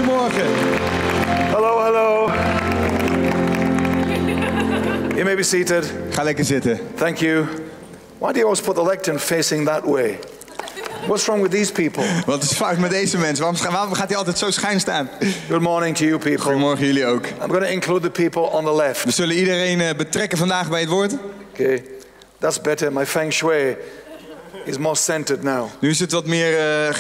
Goedemorgen. Hello, hello. You may be seated. Ga lekker zitten. Thank you. Why do you always put the lectern facing that way? What's wrong with these people? Wat is fout met deze mensen? Waarom gaat hij altijd zo schuin staan? Good morning to you people. Goedemorgen jullie ook. I'm going to include the people on the left. We zullen iedereen betrekken vandaag bij het woord. Okay, that's better. My feng shui is more centered now. Nu is het wat meer,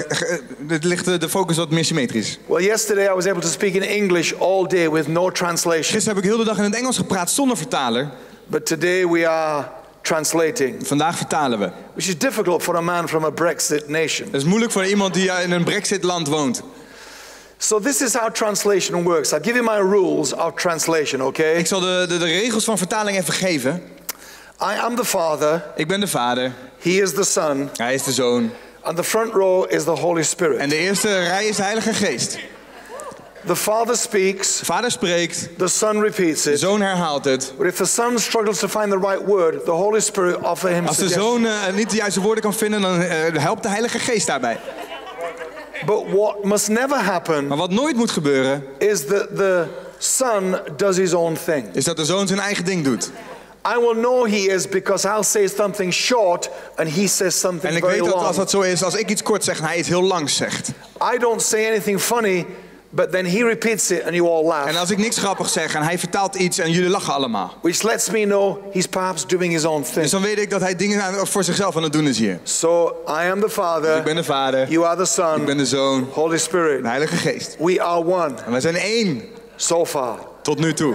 de focus wat meer symmetrisch. Well, yesterday I was able to speak in English all day with no translation. Gisteren heb ik heel de dag in het Engels gepraat zonder vertaler. But today we are translating. Vandaag vertalen we. Which is difficult for a man from a Brexit nation. Dat is moeilijk voor iemand die in een Brexit-land woont. So this is how translation works. I'll give you my rules of translation, okay? Ik zal de regels van vertaling even geven. I am the Father. Ik ben de Vader. He is the Son. Hij is de Zoon. And the front row is the Holy Spirit. En de eerste rij is de Heilige Geest. The Father speaks. De Vader spreekt. The Son repeats De it. Zoon herhaalt het. But if the Son struggles to find the right word, the Holy Spirit offers him Als de suggestions. Zoon niet de juiste woorden kan vinden, dan helpt de Heilige Geest daarbij. But what must never happen Maar wat nooit moet gebeuren, is that the Son does his own thing. is dat de Zoon zijn eigen ding doet. I will know he is because I'll say something short and he says something En ik very weet dat long. als dat zo is, als ik iets kort zeg en hij iets heel langs zegt. I don't say anything funny, but then he repeats it and you all laugh. En als ik niks grappigs zeg en hij vertaalt iets en jullie lachen allemaal. Which lets me know he's perhaps doing his own thing. Dus dan weet ik dat hij dingen voor zichzelf aan het doen is hier. So I am the Father. Ik ben de Vader. You are the Son. Ik ben de Zoon. Holy Spirit. De Heilige Geest. We are one. En wij zijn één. So far. Tot nu toe.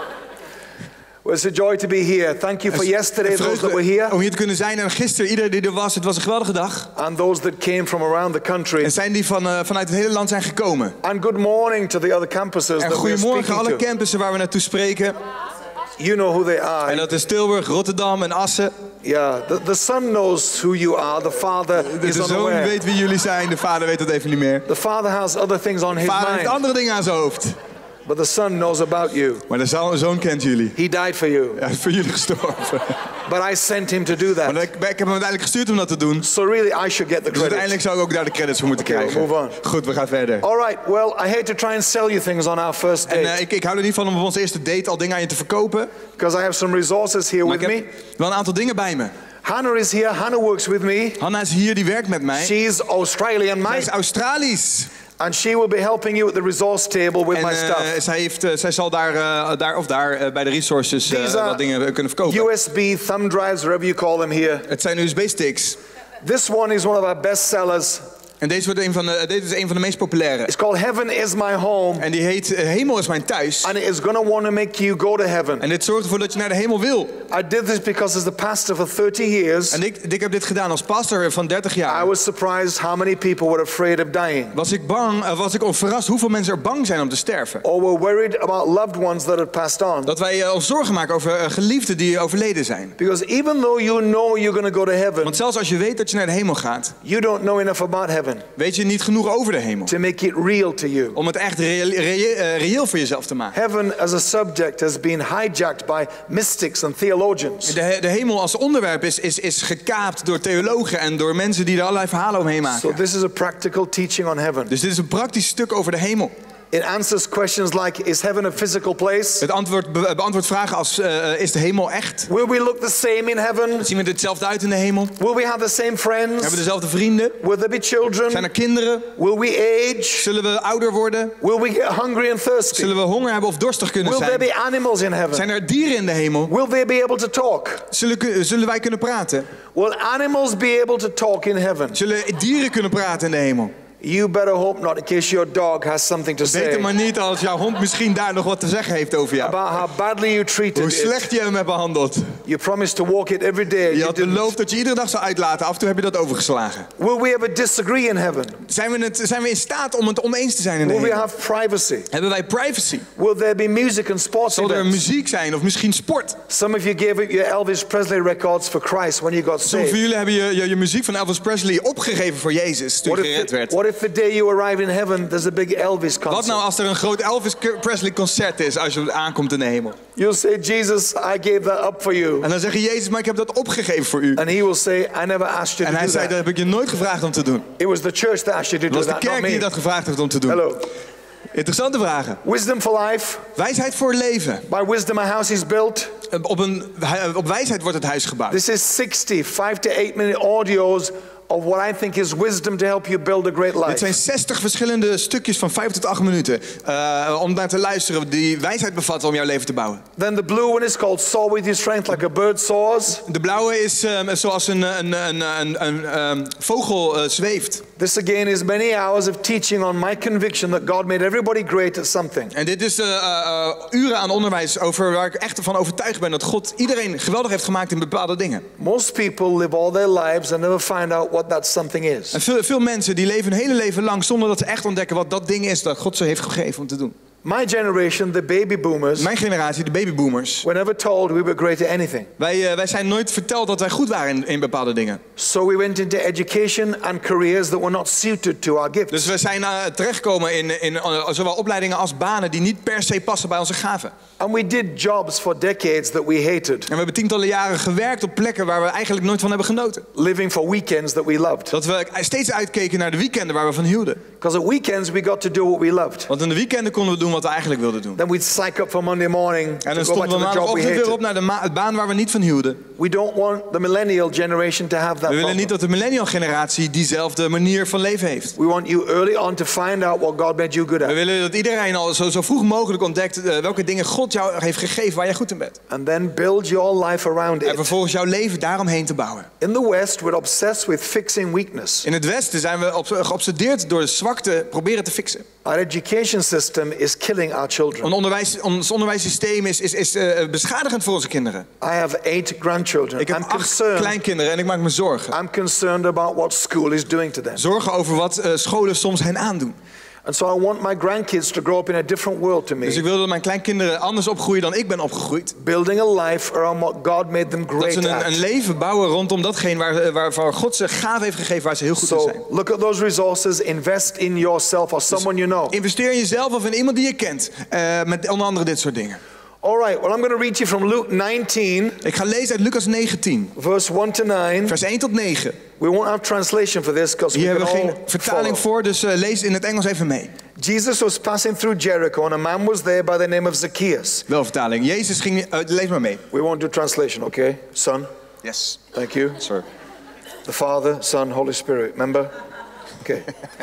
Well, it's a joy to be here. Thank you for yesterday, those that were here. Om hier te kunnen zijn en gisteren iedereen die er was. Het was een geweldige dag. And those that came from around the country. En zijn die vanuit het hele land zijn gekomen. And good morning to the other campuses En that we're goedemorgen speaking alle to. campussen waar we naartoe spreken. You know who they are. En dat is Tilburg, Rotterdam en Assen. Yeah, the Son knows who you are. The Father De is Zoon unaware. weet wie jullie zijn, de Vader weet dat even niet meer. The Father has other things on De his Vader heeft mind. andere dingen aan zijn hoofd. But the Son knows about you. Maar de Zoon kent jullie. He died for you. Hij is voor jullie gestorven. But I sent him to do that. Maar ik heb hem uiteindelijk gestuurd om dat te doen. So really I should get the Dus credit. uiteindelijk zou ik ook daar de credits voor moeten Okay, krijgen. we'll move on. Goed, we gaan verder. All right. Well, I hate to try and sell you things on our first date. En ik hou er niet van om op onze eerste date al dingen aan je te verkopen. Because I have some resources here Maar with ik me. heb wel een aantal dingen bij me. Hannah is here. Hannah works with me. Hanna is hier, die werkt met mij. She's Australian, Zij mate. is Australisch. And she will be helping you at the resource table with my stuff. En zij zal daar bij de resources These are wat dingen kunnen verkopen. USB thumb drives, whatever you call them here. Het zijn USB-sticks. This one is one of our best sellers. En deze is een van de meest populaire. It's called Heaven is My Home. En die heet Hemel is mijn thuis. And it is going to want to make you go to heaven. En dit zorgt ervoor dat je naar de hemel wil. I did this because as the pastor for 30 years, En ik heb dit gedaan als pastor van 30 jaar. I was surprised how many people were afraid of dying. Was ik verrast hoeveel mensen er bang zijn om te sterven. Or were worried about loved ones that had passed on. Dat wij ons zorgen maken over geliefden die overleden zijn. Because even though you know you're going to go to heaven, Want zelfs als je weet dat je naar de hemel gaat, you don't know enough about heaven weet je niet genoeg over de hemel. to make it real to you. Om het echt reëel voor jezelf te maken. Heaven as a subject has been hijacked by mystics and theologians. De hemel als onderwerp is gekaapt door theologen en door mensen die er allerlei verhalen omheen maken. So this is a practical teaching on heaven. Dus dit is een praktisch stuk over de hemel. It answers questions like, is heaven a physical place? Het beantwoordt vragen als, is de hemel echt? Will we look the same in heaven? Zien we er hetzelfde uit in de hemel? Will we have the same friends? Hebben we dezelfde vrienden? Will there be children? Zijn er kinderen? Will we age? Zullen we ouder worden? Will we get hungry and thirsty? Zullen we honger hebben of dorstig kunnen Will there zijn? be animals in heaven? Zijn er dieren in de hemel? Will they be able to talk? Zullen wij kunnen praten? Will animals be able to talk in heaven? Zullen dieren kunnen praten in de hemel? You better hope not, in case your dog has something to Beter say maar niet als jouw hond misschien daar nog wat te zeggen heeft over jou. about how badly you treated Hoe it. slecht je hem hebt behandeld. You promised to walk it every day. Je You had didn't. beloofd dat je iedere dag zou uitlaten. Af en toe heb je dat overgeslagen. Will we ever disagree in heaven? Zijn we in staat om het oneens te zijn in de Will we hemel? have privacy? Hebben wij privacy? Will there be music and sports Zal er events? muziek zijn of misschien sport? Some of you gave up your Elvis Presley records for Christ when you got Sommigen van saved. jullie hebben je muziek van Elvis Presley opgegeven voor Jezus toen je gered werd. What if the day you arrive in heaven, there's a big Elvis Wat concert? nou als er een groot Elvis Presley concert is als je aankomt in de hemel? You'll say, Jesus, I gave that up for you. En dan zeg je, Jezus, maar ik heb dat opgegeven voor u. And he will say, I never asked you En to hij do zei, that. dat heb ik je nooit gevraagd om te doen. It was the church that asked you to Het do was de that, not kerk die me. dat gevraagd heeft om te doen. Hello. Interessante vragen. Wisdom for life. Wijsheid voor leven. By wisdom a house is built. Op wijsheid wordt het huis gebouwd. This is 60 5 to 8 minute audios of what I think is wisdom to help you build a great Dit life. zijn 60 verschillende stukjes van 5 tot 8 minuten om naar te luisteren die wijsheid bevatten om jouw leven te bouwen. Then the blue one is called Soar with your strength like a bird soars. De blauwe is zoals een vogel zweeft. This again is many hours of teaching on my conviction that God made everybody great at something. En dit is uren aan onderwijs over waar ik echt van overtuigd ben dat God iedereen geweldig heeft gemaakt in bepaalde dingen. Most people live all their lives and never find out what that something is. En veel mensen die leven hun hele leven lang zonder dat ze echt ontdekken wat dat ding is dat God ze heeft gegeven om te doen. My generation, the baby boomers, Mijn generatie, de babyboomers. were never told we were great at anything. Wij zijn nooit verteld dat wij goed waren in bepaalde dingen. So we went into education and careers that were not suited to our gifts. Dus we zijn terechtgekomen in zowel opleidingen als banen die niet per se passen bij onze gaven. And we did jobs for decades that we hated. En we hebben tientallen jaren gewerkt op plekken waar we eigenlijk nooit van hebben genoten. Living for weekends that we loved. Dat we steeds uitkeken naar de weekenden waar we van hielden. Because at weekends we got to do what we loved. Want in de weekenden konden we doen wat we eigenlijk wilden doen. Then we'd psych up for Monday morning En to dan go back stonden we to the job we maandagochtend weer op hated. naar de baan waar we niet van hielden. We don't want the millennial generation to have that We willen problem. niet dat de millennial generatie diezelfde manier van leven heeft. We want you early on to find out what God made you good We at. willen dat iedereen al zo vroeg mogelijk ontdekt welke dingen God jou heeft gegeven waar jij goed in bent. And then build your life around En it. vervolgens jouw leven daaromheen te bouwen. In the West, we're obsessed with fixing weakness. In het Westen zijn we geobsedeerd door de zwakte proberen te fixen. Our education system is killing our children. Ons onderwijssysteem is beschadigend voor onze kinderen. I have 8 grandchildren. Ik heb I'm 8 concerned. kleinkinderen en ik maak me zorgen. I'm concerned about what school is doing to them. Zorgen over wat scholen soms hen aandoen. And so I want my grandkids to grow up in a different world to me. Dus ik wil dat mijn kleinkinderen anders opgroeien dan ik ben opgegroeid. Building a life around what God made them Dat great ze at. een leven bouwen rondom datgene waarvoor God ze gave heeft gegeven waar ze heel goed in So zijn. look at those resources, invest in yourself or someone you know. Investeer in jezelf of in iemand die je kent. Met onder andere dit soort dingen. All right, well I'm going to read you from Luke 19, Ik ga lezen uit Lucas 19, verse 1 to 9. vers 1 tot 9. We won't have translation for this because we Hier can hebben we all geen vertaling follow. voor, dus lees in het Engels even mee. Jesus was passing through Jericho and a man was there by the name of Zacchaeus. Wel vertaling. Jezus ging, lees maar mee. We won't do translation, okay? Son, Yes, thank you. sir. The Father, Son, Holy Spirit. Remember? Okay.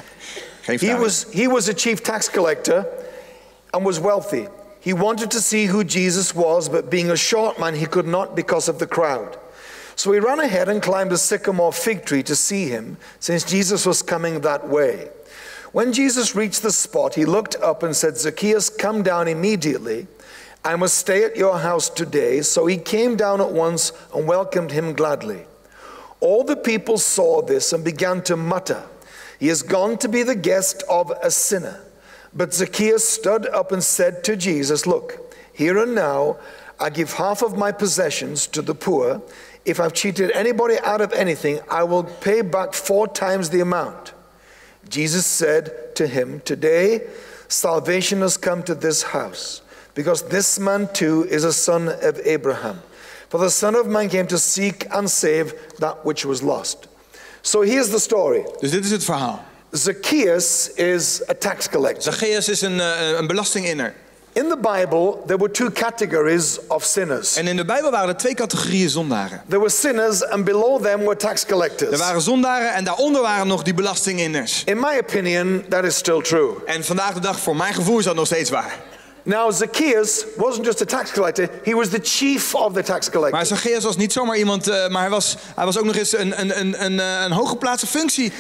Geen vertaling. He was a chief tax collector and was wealthy. He wanted to see who Jesus was, but being a short man, he could not because of the crowd. So he ran ahead and climbed a sycamore fig tree to see him, since Jesus was coming that way. When Jesus reached the spot, he looked up and said, Zacchaeus, come down immediately. I must stay at your house today. So he came down at once and welcomed him gladly. All the people saw this and began to mutter, he has gone to be the guest of a sinner. But Zacchaeus stood up and said to Jesus, look, here and now I give half of my possessions to the poor. If I've cheated anybody out of anything, I will pay back 4 times the amount. Jesus said to him, today salvation has come to this house, because this man too is a son of Abraham. For the Son of Man came to seek and save that which was lost. So here's the story. Dus dit is het verhaal. Zacchaeus is a tax collector. Zacchaeus is een belastinginner. In the Bible, there were 2 categories of sinners. En in de Bijbel waren er 2 categorieën zondaren. There were sinners and below them were tax Er collectors. waren zondaren en daaronder waren nog die belastinginners. In my opinion, that is still true. En vandaag de dag, voor mijn gevoel, is dat nog steeds waar. Now, Zacchaeus wasn't just a tax collector, he was the chief of the tax Maar collectors. Zacchaeus was niet zomaar iemand, maar hij was ook nog eens een hooggeplaatste functie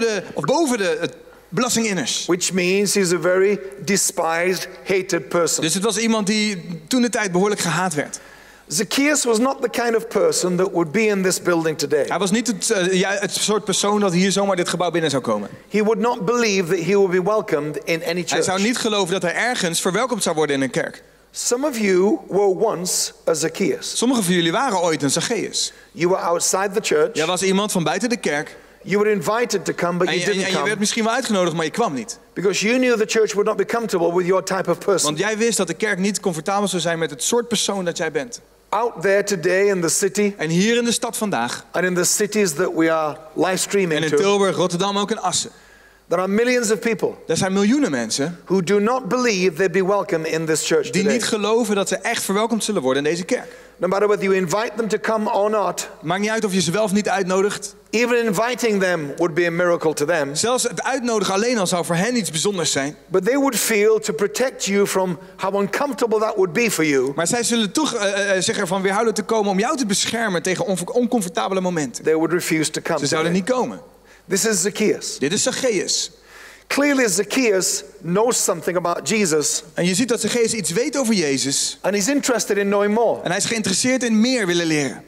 boven de belastinginners. Which means he's a very despised, hated person. Dus het was iemand die toen de tijd behoorlijk gehaat werd. Zacchaeus was not the kind of person that would be in this building today. Hij was niet het soort persoon dat hier zomaar dit gebouw binnen zou komen. He would not believe that he would be welcomed in any Hij church. zou niet geloven dat hij ergens verwelkomd zou worden in een kerk. Some of you were once a Zacchaeus. Sommigen van jullie waren ooit een Zacchaeus. You were outside the church. Jij was iemand van buiten de kerk. You were invited to come, but En you je, didn't en je come. werd misschien wel uitgenodigd, maar je kwam niet. Because you knew the church would not be comfortable with your type of person. Want jij wist dat de kerk niet comfortabel zou zijn met het soort persoon dat jij bent. Out there today in the city, En hier in de stad vandaag, and in the cities that we are live streaming en in to, Tilburg, Rotterdam, ook in Assen. There are millions of people Er zijn miljoenen mensen who do not believe they'd be welcome in this church die today. niet geloven dat ze echt verwelkomd zullen worden in deze kerk. No matter whether you invite them to come or not, Maakt niet uit of je ze wel of niet uitnodigt. even inviting them would be a miracle to them. Zelfs het uitnodigen alleen al zou voor hen iets bijzonders zijn. But they would feel to protect you from how uncomfortable that would be for you. Maar zij zullen toch zich ervan weerhouden te komen om jou te beschermen tegen oncomfortabele momenten. They would refuse to come. Ze zouden today. niet komen. This is Zacchaeus. Dit is Zacchaeus. Clearly, Zacchaeus knows something about Jesus, En je ziet dat Zacchaeus iets weet over Jezus. and he's interested in knowing more. En hij is geïnteresseerd in meer willen leren.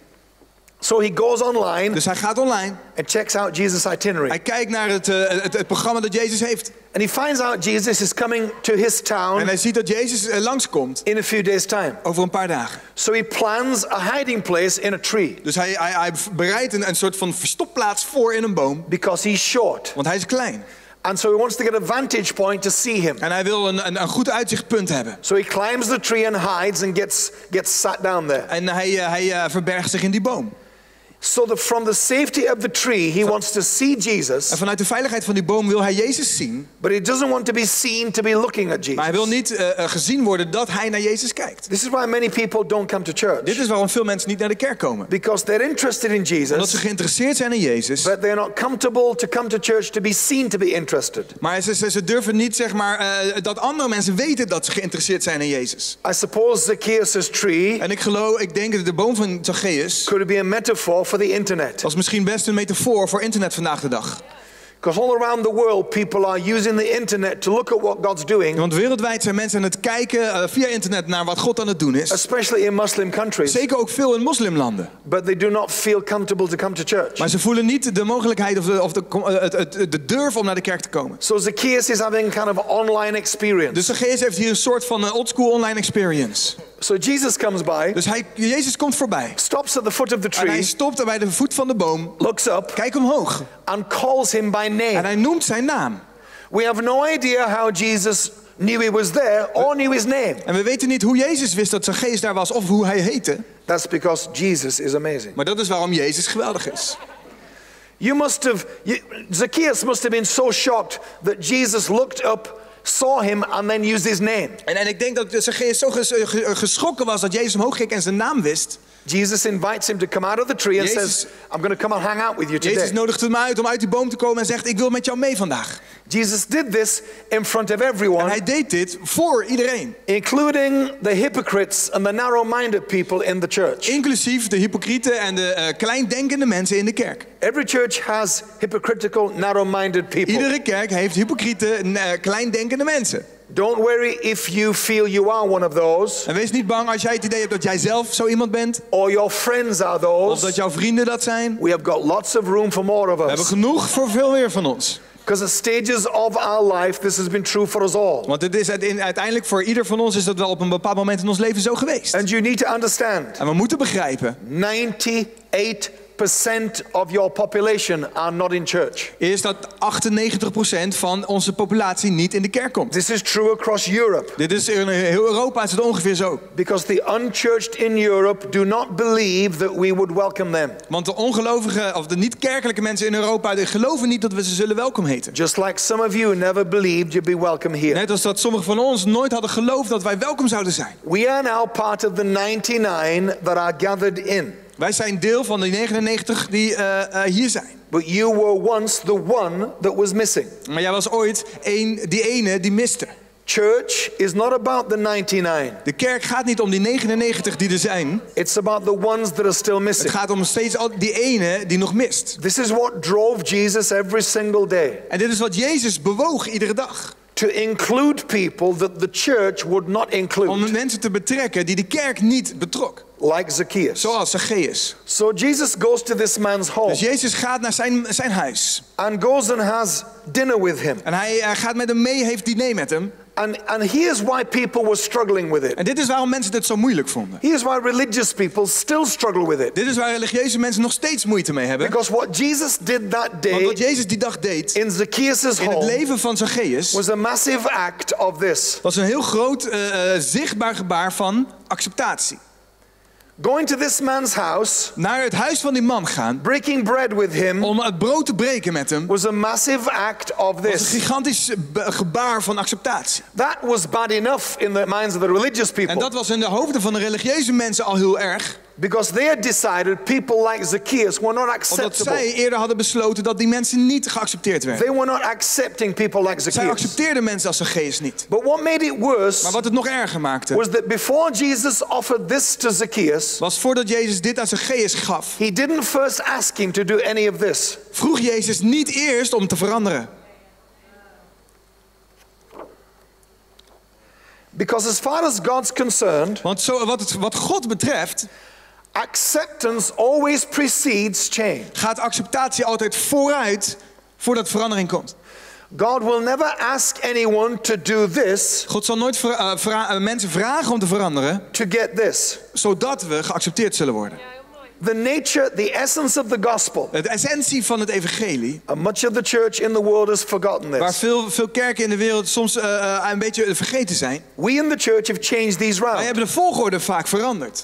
So he goes online Dus hij gaat online. and checks out Jesus' itinerary. Hij kijkt naar het programma dat Jezus heeft. And he finds out Jesus is coming to his En town hij ziet dat Jezus langskomt in a few days' time. over een paar dagen. So he plans a hiding place in a tree Dus hij bereidt een soort van verstopplaats voor in een boom. because he's short. Want hij is klein. And so he wants to get a vantage point to see him. En hij wil een goed uitzichtpunt hebben. So he climbs the tree and hides and gets sat down there. En hij verbergt zich in die boom. So that from the safety of the tree, he wants to see Jesus, En vanuit de veiligheid van die boom wil hij Jezus zien. but he doesn't want to be seen to be looking at Maar hij wil Jesus. niet gezien worden dat hij naar Jezus kijkt. This is why many people don't come to Dit church. is waarom veel mensen niet naar de kerk komen. Because they're interested in Omdat ze Jesus, geïnteresseerd zijn in Jezus. but they're not comfortable to come to church to be seen to be interested. Maar ze durven niet, zeg maar, dat andere mensen weten dat ze geïnteresseerd zijn in Jezus. I suppose Zacchaeus' tree En ik denk dat de boom van Zacchaeus could be a metaphor for the internet. was misschien best een metafoor voor internet vandaag de dag. Because all around the world, people are using the internet to look at what God's doing, Want wereldwijd zijn mensen aan het kijken via internet naar wat God aan het doen is. especially in Muslim countries. Zeker ook veel in moslimlanden. But they do not feel comfortable to come to church. Maar ze voelen niet de mogelijkheid of de durf om naar de kerk te komen. So Zacchaeus is having kind of online experience. Dus Zacchaeus heeft hier een soort van oldschool online experience. So Jesus comes by, Dus Jezus komt voorbij. stops at the foot of the En hij tree, stopt bij de voet van de boom. looks up, Kijkt omhoog. and calls him by En name. hij noemt zijn naam. We have no idea how Jesus knew he was there or knew his name. En we weten niet hoe Jezus wist dat Zacchaeus daar was of hoe hij heette. That's because Jesus is amazing. Maar dat is waarom Jezus geweldig is. Zacchaeus must have been so shocked that Jesus looked up, saw him, and then used his name. En ik denk dat Zacchaeus zo geschrokken was dat Jezus omhoog keek en zijn naam wist. Jesus invites him to come out of the tree and Jezus- says, I'm going to come and hang out with you Jezus today. nodigt hem uit om uit die boom te komen en zegt, ik wil met jou mee vandaag. Jesus did this in front of En everyone, hij deed dit voor iedereen. including the hypocrites and the narrow-minded people in the church. Inclusief de hypocrieten en de kleindenkende mensen in de kerk. Every church has hypocritical, narrow-minded people. Iedere kerk heeft hypocriete, kleindenkende mensen. Don't worry if you feel you are one of those, En wees niet bang als jij het idee hebt dat jij zelf zo iemand bent. or your friends are Of dat those. jouw vrienden dat zijn. We have got lots of room for more of We hebben us. genoeg voor veel meer van ons. Because at stages of our life, this has been true for us all. Want het is uiteindelijk voor ieder van ons is dat wel op een bepaald moment in ons leven zo geweest. And you need to understand, En we moeten begrijpen 98% of your population are not in church. is dat 98% van onze populatie niet in de kerk komt. This is true across Europe. Dit is in heel Europa is het ongeveer zo. Because the unchurched in Europe do not believe that we would welcome them. Want de ongelovigen of de niet-kerkelijke mensen in Europa die geloven niet dat we ze zullen welkom heten. Just like some of you never believed you'd be welcome here. Net als dat sommigen van ons nooit hadden geloofd dat wij welkom zouden zijn. We are now part of the 99 that are gathered in. Wij zijn deel van de 99 die hier zijn. But you were once the one that was missing. Maar jij was ooit die ene die miste. Church is not about the 99. De kerk gaat niet om die 99 die er zijn. It's about the ones that are still Het missing. gaat om steeds die ene die nog mist. This is what drove Jesus every single day. En dit is wat Jezus bewoog iedere dag. To include people that the church would not Om include. mensen te betrekken die de kerk niet betrok. Like Zacchaeus. Zoals Zacchaeus. So Jesus goes to this man's home Dus Jezus gaat naar zijn huis. and goes and has dinner with him. En hij gaat met hem mee, heeft diner met hem. And here's why people were struggling with it. En dit is waarom mensen dit zo moeilijk vonden. Here's why religious people still struggle with it. Dit is waar religieuze mensen nog steeds moeite mee hebben. Because what Jesus did that Want day wat Jezus die dag deed in Zacchaeus' in het home leven van Zacchaeus was a massive act of this. was een heel groot zichtbaar gebaar van acceptatie. going to this man's house, naar het huis van die man gaan, breaking bread with him, om het brood te breken met hem, was a massive act of was een this. gigantisch gebaar van acceptatie. That was bad enough in the minds of the religious En people, dat was in de hoofden van de religieuze mensen al heel erg, because they had decided people like Zacchaeus were not omdat acceptable. zij eerder hadden besloten dat die mensen niet geaccepteerd werden. They were not accepting people like Zij Zacchaeus. accepteerden mensen als Zacchaeus niet. But what made it worse Maar wat het nog erger maakte, was that before Jesus offered this to Zacchaeus, was voordat Jezus dit aan Zacchaeus gaf, he didn't first ask him to do any of this. vroeg Jezus niet eerst om te veranderen. Because as far as God's concerned, Want wat God betreft, acceptance always precedes change. gaat acceptatie altijd vooruit voordat verandering komt. God will never ask anyone to do this God zal nooit mensen vragen om te veranderen, to get this. zodat we geaccepteerd zullen worden. The nature, the essence of the gospel, De essentie van het evangelie, and much of the church in the world has forgotten waar this. veel kerken in de wereld soms een beetje vergeten zijn. We in the church have changed these Wij round. hebben de volgorde vaak veranderd.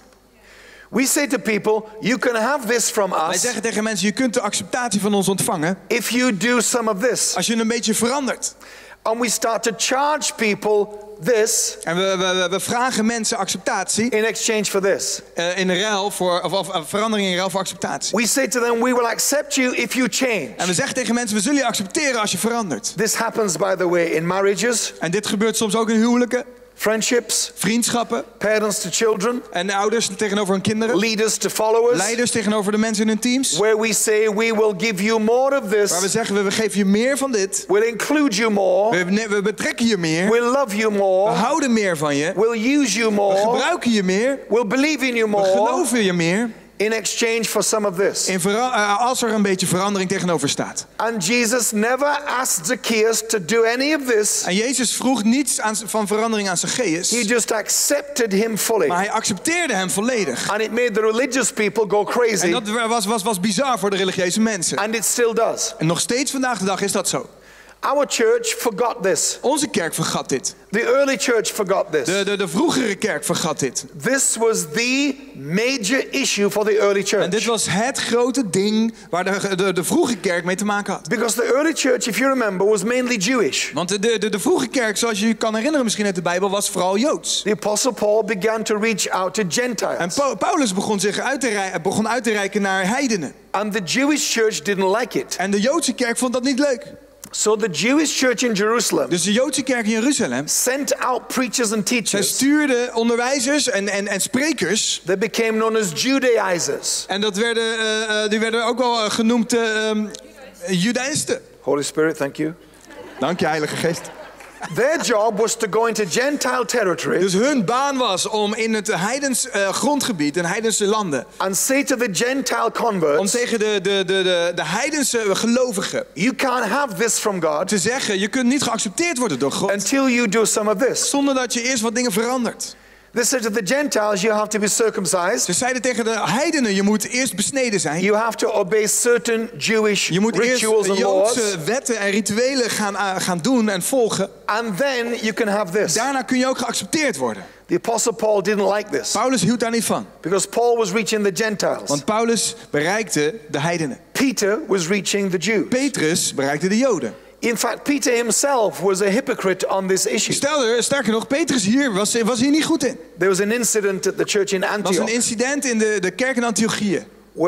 We say to people, you can have this from Wij us zeggen tegen mensen, je kunt de acceptatie van ons ontvangen if you do some of this. als je een beetje verandert. And we start to charge people this En we vragen mensen acceptatie in exchange for this. in ruil voor, of verandering in ruil voor acceptatie. We say to them, we will accept you if you change. En we zeggen tegen mensen, we zullen je accepteren als je verandert. This happens, by the way, in marriages, En dit gebeurt soms ook in huwelijken, friendships, vriendschappen parents to children, en ouders tegenover hun kinderen. leaders to followers, Leiders tegenover de mensen in hun teams. where we say we will give you more of Waar we this, zeggen, we geven je meer van dit. we'll include you more, We betrekken je meer. we'll love you We more, houden meer van je. we'll use you We more, gebruiken je meer. we'll believe in you We more geloven je meer. in exchange for some of this. Als er een beetje verandering tegenover staat. And Jesus never asked Zacchaeus to do any of this. En Jezus vroeg niets van verandering aan Zacchaeus. He just accepted him fully. Maar hij accepteerde hem volledig. And it made the religious people go En crazy. dat was bizar voor de religieuze mensen. And it still does. En nog steeds vandaag de dag is dat zo. Our church forgot this. Onze kerk vergat dit. The early church forgot this. De vroegere kerk vergat dit. This was the major issue for the early En dit church. was het grote ding waar de vroege kerk mee te maken had. Because the early church, if you remember, was mainly Jewish. Want de vroege kerk, zoals je je kan herinneren misschien uit de Bijbel, was vooral Joods. The Apostle Paul began to reach out to En Gentiles. Paulus begon uit te reiken naar heidenen. And the Jewish church didn't like it. En de Joodse kerk vond dat niet leuk. So the Jewish church in Jerusalem Dus de Joodse kerk in Jeruzalem, sent out preachers and zij teachers. stuurde onderwijzers en sprekers. They became known as Judaizers. En die werden ook wel genoemd Judaïsten. Holy Spirit, thank you. Dank je, Heilige Geest. Their job was to go into Gentile territory Dus hun baan was om in het heidens grondgebied, in heidense landen, and say to the Gentile om converts, tegen de heidense gelovigen you can't have this from God te zeggen, je kunt niet geaccepteerd worden door God, until you do some of this. zonder dat je eerst wat dingen verandert. They said to the Gentiles, you have to be circumcised. Ze zeiden tegen de heidenen, je moet eerst besneden zijn. You have to obey certain Jewish Je moet eerst rituals and laws. Joodse wetten en rituelen gaan doen en volgen. And then you can have this. Daarna kun je ook geaccepteerd worden. The Apostle Paul didn't like this. Paulus hield daar niet van. Because Paul was reaching the Gentiles. Want Paulus bereikte de heidenen. Peter was reaching the Jews. Petrus bereikte de Joden. In fact, Peter himself was a hypocrite on this issue. Sterker nog, Petrus hier was hier niet goed in. There was an incident at the church in Er was een Antioch incident in de kerk in Antiochië.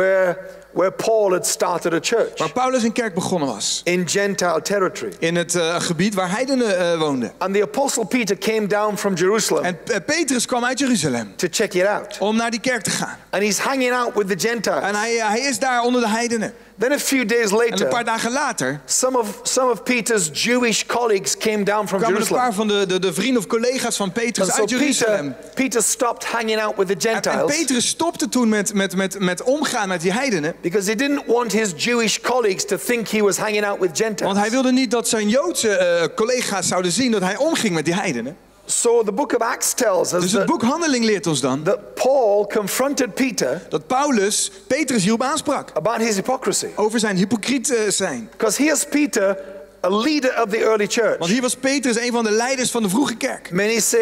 where Paul had started a church Waar Paulus een kerk begonnen was. in Gentile territory. In het gebied waar heidenen woonden. And the Apostle Peter came down from Jerusalem En Petrus kwam uit Jeruzalem. to check it out. Om naar die kerk te gaan. And he's hanging out with the Gentiles. En hij is daar onder de heidenen. Then a few days En een paar later, dagen later some of Peter's Jewish colleagues came down from kwamen een Jerusalem. paar van de vrienden of collega's van Petrus And so uit Jeruzalem. Peter stopped hanging out with the En Gentiles Petrus stopte toen met omgaan met die heidenen. because he didn't want his Jewish colleagues to think he was hanging out with Gentiles. Want hij wilde niet dat zijn Joodse collega's zouden zien dat hij omging met die heidenen. So the book of Acts tells us Dus het that, boek Handeling leert ons dan that Paul confronted Peter dat Paulus Petrus hierop aansprak. about his hypocrisy. Over zijn hypocriet zijn. Because here's Peter, a leader of the early church. Want hier was Petrus een van de leiders van de vroege kerk. Many say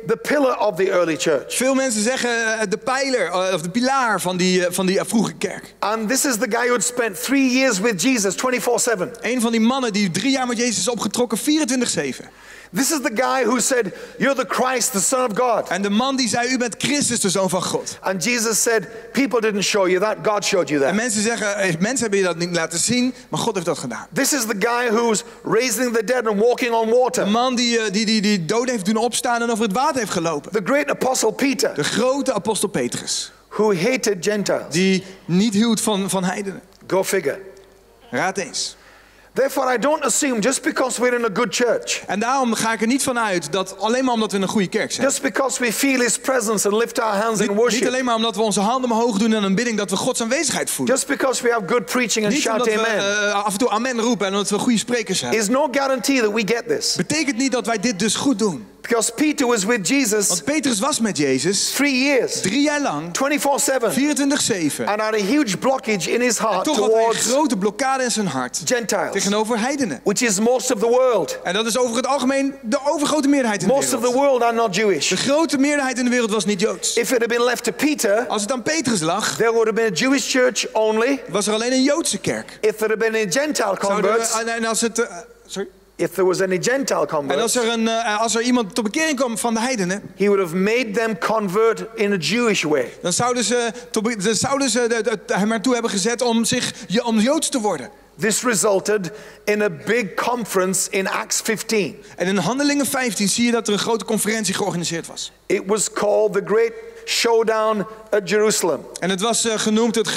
the pillar of the early church. Veel mensen zeggen de pijler of de pilaar van die vroege kerk. And this is the guy who had spent 3 years with Jesus 24/7. Een van die mannen die 3 jaar met Jezus is opgetrokken 24/7. This is the guy who said, "You're the Christ, the Son of God." En de man die zei, u bent Christus, de Zoon van God. And Jesus said, "People didn't show you that, God showed you En that." mensen zeggen, mensen hebben je dat niet laten zien, maar God heeft dat gedaan. This is the guy who's raising the dead and walking on water. De man die doden heeft doen opstaan en over het water heeft gelopen. The great apostle Peter, De grote apostel Petrus. who hated Gentiles. Die niet hield van heidenen. Go figure. Raad eens. Therefore, I don't assume just because we're in a good church, En daarom ga ik er niet van uit dat alleen maar omdat we in een goede kerk zijn. just because we feel His presence and lift our hands in Niet worship, alleen maar omdat we onze handen omhoog doen in een bidding dat we Gods aanwezigheid voelen. just because we have good preaching and Niet shout omdat we amen, af en toe amen roepen en omdat we goede sprekers hebben. is no guarantee that we get this. Betekent niet dat wij dit dus goed doen. Because Peter was with Jesus Want Petrus was met Jezus 3 years, 3 jaar lang, 24/7, 24/7. and had a huge blockage in his heart Toch had hij een towards grote blokkade in zijn hart Gentiles, tegenover heidenen. which is most of the world. En dat is over het algemeen de overgrote meerderheid in de Most of the wereld. world are not Jewish. De grote meerderheid in de wereld was niet Joods. If it had been left to Peter, Als het aan Petrus lag, there would have been a Jewish church only. was er alleen een Joodse kerk. If there had been any Gentile converts, En als het... sorry? if there was any Gentile En converts, als er iemand tot bekering kwam van de heidenen, he would have made them convert in a Jewish way. dan zouden ze hem ertoe hebben gezet om Joods te worden. This resulted in a big conference in Acts 15. En in Handelingen 15 zie je dat er een grote conferentie georganiseerd was. It was called the Great Showdown at Jerusalem. En het was genoemd de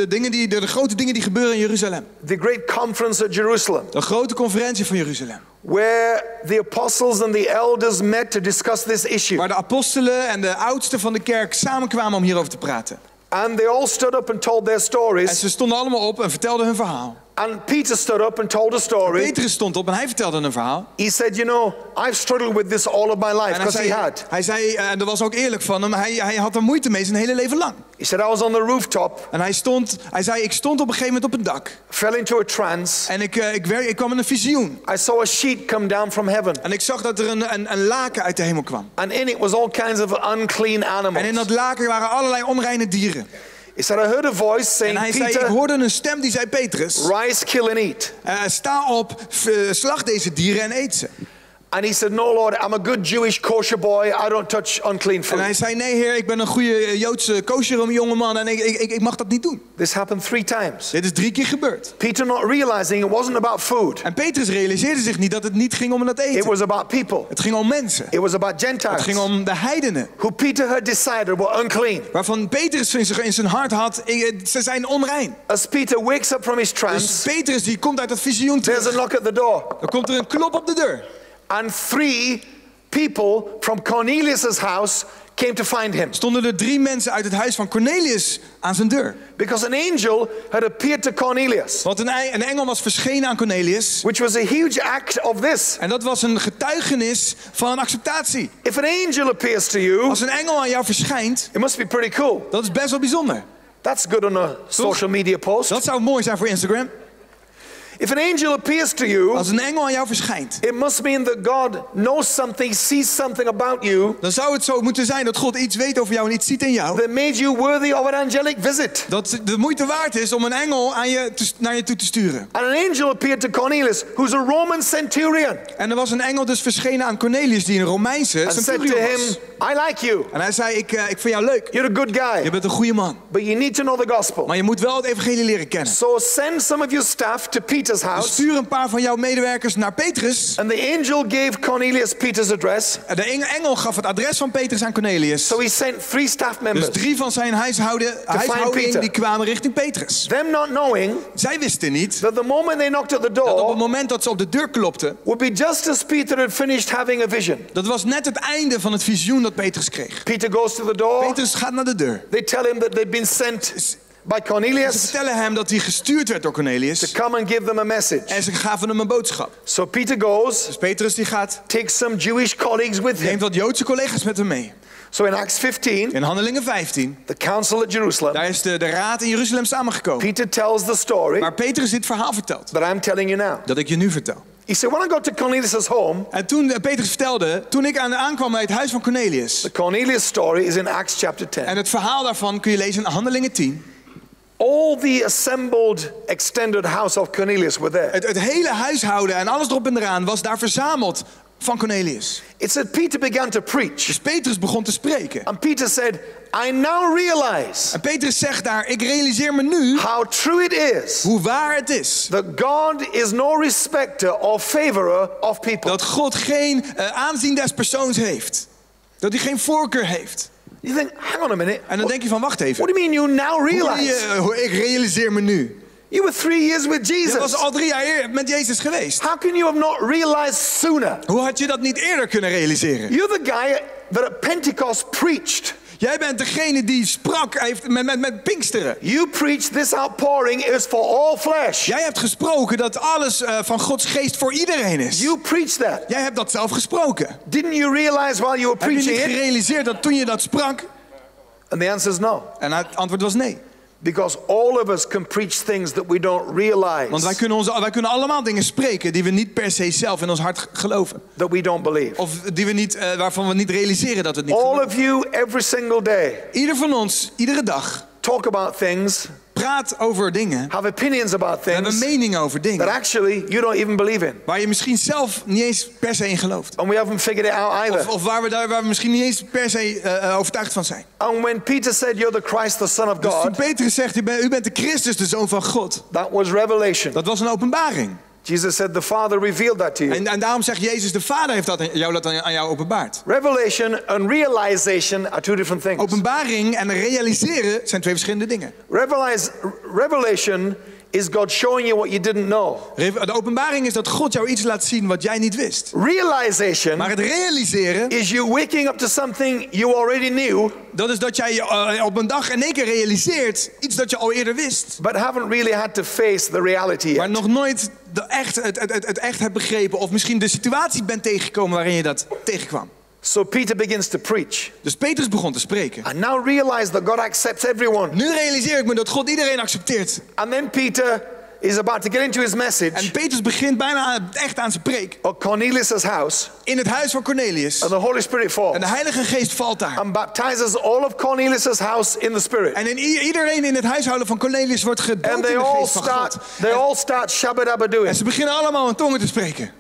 grote dingen die gebeuren in Jeruzalem. The Great Conference at Jerusalem, De grote conferentie van Jeruzalem. where the apostles and the elders met to discuss this issue. Waar de apostelen en de oudsten van de kerk samenkwamen om hierover te praten. And they all stood up and told their En stories. ze stonden allemaal op en vertelden hun verhaal. And Peter stood up and told a story. Petrus stond op en hij vertelde een verhaal. He said, "You know, I've struggled with this all of my life," En because he had. hij zei, en dat was ook eerlijk van hem, hij had er moeite mee zijn hele leven lang. He said, "I was on the rooftop, En hij zei, ik stond op een gegeven moment op een dak. fell into a trance. En ik kwam in een visioen. I saw a sheet come down from heaven. En ik zag dat er een laken uit de hemel kwam. And in it was all kinds of unclean En in animals." dat laken waren allerlei onreine dieren. He said, "I heard a voice En saying, hij zei, ik Peter, hoorde een stem die zei, Petrus, rise, kill and eat." sta op, slag deze dieren en eet ze. And he said, "No, Lord, I'm a good Jewish kosher boy. I don't touch unclean En hij food." zei, nee heer, ik ben een goede Joodse kosher jongeman en ik mag dat niet doen. This happened 3 times. Dit is 3 keer gebeurd. Peter not realizing it wasn't about food. En Petrus realiseerde zich niet dat het niet ging om dat It eten. was about people. Het ging om mensen. It was about Het Gentiles ging om de heidenen. who Peter had decided were unclean. Waarvan Petrus in zijn hart had, ze zijn onrein. As Peter wakes up from his Dus trance, Petrus die komt uit dat visioen there's a terug. knock at the door. Dan komt er een klop op de deur. And 3 people from Cornelius' house came to find him. Stonden er 3 mensen uit het huis van Cornelius aan zijn deur. Because an angel had appeared to Cornelius, Want een engel was verschenen aan Cornelius. which was a huge act of this. En dat was een getuigenis van acceptatie. If an angel appears to you, Als een engel aan jou verschijnt, it must be pretty cool. dat is best wel bijzonder. That's good on a social media post. Dat zou mooi zijn voor Instagram. If an angel appears to you, Als een engel aan jou verschijnt, it must mean that God knows something, sees something about you dan zou het zo moeten zijn dat God iets weet over jou en iets ziet in jou. that made you worthy of an angelic visit. Dat het de moeite waard is om een engel naar je toe te sturen. And an angel appeared to Cornelius, who's a Roman centurion, En er was een engel dus verschenen aan Cornelius die een Romeinse and said to centurion him, was. "I like you. En hij zei, ik vind jou leuk. You're a good Je guy, bent een goede man. but you need to know the gospel. Maar je moet wel het evangelie leren kennen. So send some of your staff to Peter's Dus house." stuur een paar van jouw medewerkers naar Petrus. And the angel gave Cornelius Peter's address. En de engel gaf het adres van Petrus aan Cornelius. So he sent 3 staff Dus members. 3 van zijn huishouding Peter. die kwamen richting Petrus. Them not knowing Zij wisten niet that the moment they knocked at the dat op het door moment dat ze op de deur klopten, would be just as Peter had finished having a vision. dat was net het einde van het visioen dat Petrus kreeg. Peter goes to the door. Petrus gaat naar de deur. They tell him that they've been sent by Ze Cornelius vertellen hem dat hij gestuurd werd door to Cornelius. come and give them a message. En ze gaven hem een boodschap. So Peter goes, Dus Petrus die gaat, takes some Jewish colleagues with neemt him. wat Joodse collega's met hem mee. So in Acts 15, In Handelingen 15, the council at Jerusalem, daar is de raad in Jeruzalem samengekomen. Peter tells the story Waar Petrus dit verhaal vertelt. that I'm telling you now. Dat ik je nu vertel. He said, when I got to Cornelius' home, En toen Petrus vertelde, toen ik aankwam bij het huis van Cornelius. the Cornelius story is in Acts chapter 10. En het verhaal daarvan kun je lezen in Handelingen 10. All the assembled extended house of Cornelius were there. Het hele huishouden en alles erop en eraan was daar verzameld van Cornelius. It said Peter began to preach. Dus Petrus begon te spreken. And Peter said, I now realize En Petrus zegt daar, ik realiseer me nu how true it is hoe waar het is. that God is no respecter or favorer of people. Dat God geen aanzien des persoons heeft. Dat hij geen voorkeur heeft. You think, hang on a minute. En dan denk je van, wacht even. What do you mean you now Hoe realize? ik realiseer me nu. You were 3 years with Je was Jesus. al 3 jaar met Jezus geweest. How can you have not realized sooner? Hoe had je dat niet eerder kunnen realiseren? You're the guy that at Pentecost preached. Jij bent degene die sprak met Pinksteren. You preached this outpouring is for all flesh. Jij hebt gesproken dat alles van Gods geest voor iedereen is. You preached that. Jij hebt dat zelf gesproken. Didn't you realize while you were Heb je preaching niet it? gerealiseerd dat toen je dat sprak? And the answer is no. En het antwoord was nee. Because all of us can preach things that we don't realize. Want wij kunnen allemaal dingen spreken die we niet per se zelf in ons hart geloven. That we don't believe. Of die we niet, waarvan we niet realiseren dat het niet All geloven. of you, every single day, Ieder van ons, iedere dag, talk about things, praat over dingen. have opinions about We hebben things meningen over that dingen. actually you don't even believe in. Waar je misschien zelf niet eens per se in gelooft. And we haven't figured it out either. Of waar we misschien niet eens per se overtuigd van zijn. And when Peter said, you're the Christ, the Son of Dus toen God, Petrus zegt, u bent de Christus, de Zoon van God. that was revelation. Dat was een openbaring. Jesus said, the Father revealed that to you. En daarom zegt Jezus, de Vader heeft dat aan jou openbaard. Revelation and realization are two different things. Openbaring en realiseren zijn twee verschillende dingen. Revelation is God showing you what you didn't know. De openbaring is dat God jou iets laat zien wat jij niet wist. Realization Maar het realiseren, is you waking up to something you already knew, dat is dat jij op een dag in één keer realiseert iets dat je al eerder wist. but haven't really had to face the reality Maar yet. nog nooit het echt hebt begrepen. Of misschien de situatie bent tegengekomen waarin je dat tegenkwam. So Peter begins to preach. Dus Petrus begon te spreken. I now realize that God accepts everyone. Nu realiseer ik me dat God iedereen accepteert. And then Peter is about to get into his message En Petrus begint bijna echt aan zijn preek. at Cornelius' house, In het huis van Cornelius. and the Holy Spirit En falls de Heilige Geest valt daar. and baptizes all of Cornelius' house in the Spirit. En iedereen in het huishouden van Cornelius wordt And gedoopt in they de all geest van God. start shabba-dabba-doing. En ze beginnen allemaal in tongen te spreken.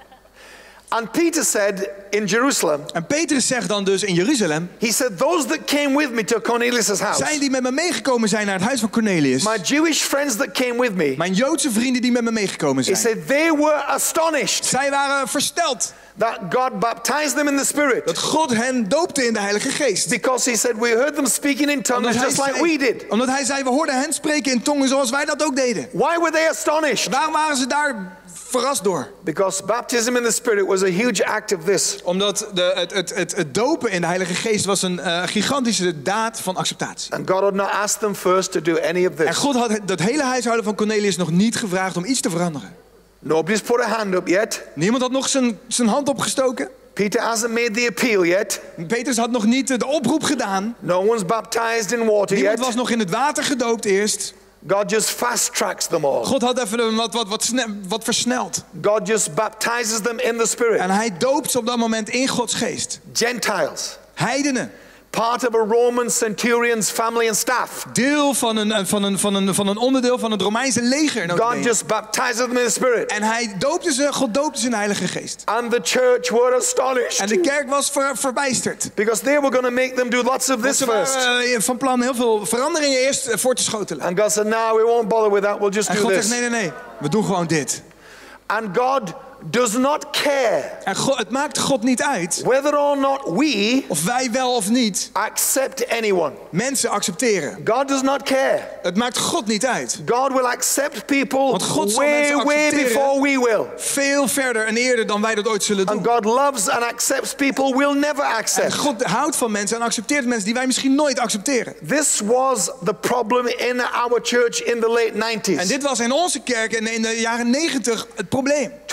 And Peter said in Jerusalem, En Petrus zegt dan dus in Jeruzalem. he said, those that came with me to Cornelius' house, Zij die met me meegekomen zijn naar het huis van Cornelius. my Jewish friends that came with me, Mijn Joodse vrienden die met me meegekomen he zijn. said they were astonished Zij waren versteld. that God baptized them in the Spirit. Dat God hen doopte in de Heilige Geest. Because he said, we heard them speaking in tongues just like we did. Omdat hij zei, we hoorden hen spreken in tongen zoals wij dat ook deden. Why were they astonished? Waarom waren ze daar verrast door? Because baptism in the Spirit was a huge act of this. Omdat het dopen in de Heilige Geest was een gigantische daad van acceptatie. And God had not asked them first to do any of En this. God had dat hele huishouden van Cornelius nog niet gevraagd om iets te veranderen. Nobody's put a hand up yet. Niemand had nog zijn hand opgestoken. Peter hasn't made the appeal yet. Petrus had nog niet de oproep gedaan. No one's baptized in water Niemand yet. was nog in het water gedoopt eerst. God just fast tracks them all. God had even wat versneld. God just baptizes them in the Spirit. En hij doopt ze op dat moment in Gods geest. Gentiles, Heidenen. part of a Roman centurion's family and staff. Deel van een onderdeel van het Romeinse leger. God notabene. just baptizes them in the Spirit. En God doopte ze in de Heilige Geest. And the church were En astonished. de kerk was verbijsterd. Because they were going to make them do lots of Want this ze first. waren van plan heel veel veranderingen eerst voor te schotelen. And God said, no, we won't bother with that. We'll just En do God this. zegt, nee, we doen gewoon dit. And God does not care En het maakt God niet uit whether or not we of wij wel of niet accept anyone. mensen accepteren. God does not care. Het maakt God niet uit. God will accept people Want God zal mensen way accepteren. before we will. Veel verder en eerder dan wij dat ooit zullen doen. And God loves and accepts people we'll never En accept. God houdt van mensen en accepteert mensen die wij misschien nooit accepteren. This was the problem in our church in the late En 90s. dit was in onze kerk in de jaren 90 het probleem. 25